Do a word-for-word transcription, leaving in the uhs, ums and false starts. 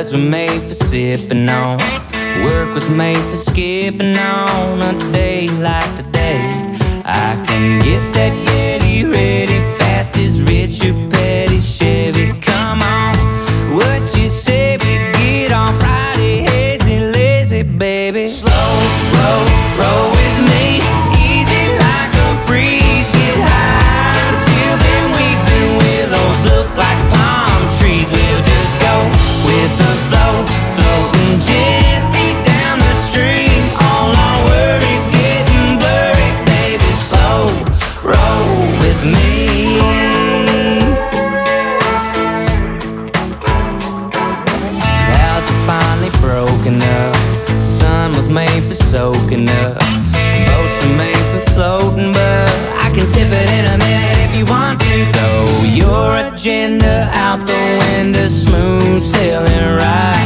Clouds were made for sipping on, work was made for skipping on. A day like today, I can get that Yeti ready fast as Richard Petty Chevy. Come on, what you say we get on Friday, hazy, lazy, baby. Slow, roll, roll with me, easy like a breeze. Get high until then weeping willows look like palm trees. We'll just go with the flow, floating gently down the stream. All our worries getting blurry, baby. Slow, roll with me. Clouds are finally broken up, sun was made for soaking up, boats were made for floating, but I can tip it in a minute if you want to. Throw your agenda out the window, smooth sailing right.